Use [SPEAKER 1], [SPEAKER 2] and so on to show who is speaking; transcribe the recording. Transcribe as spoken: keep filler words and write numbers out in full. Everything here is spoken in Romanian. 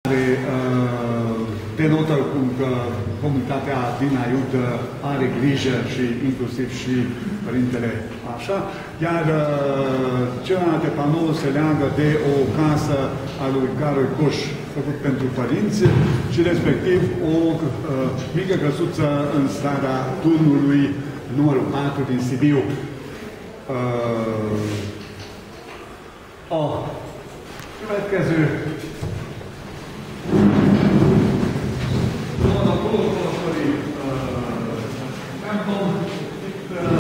[SPEAKER 1] denotă cum că comunitatea din Aiud are grijă și inclusiv și părintele așa, iar celelalte panouri se leagă de o casă a lui Carol Coș făcut pentru părinți și respectiv o uh, mică căsuță în strada Turnului numărul patru din Sibiu. Uh, oh, következő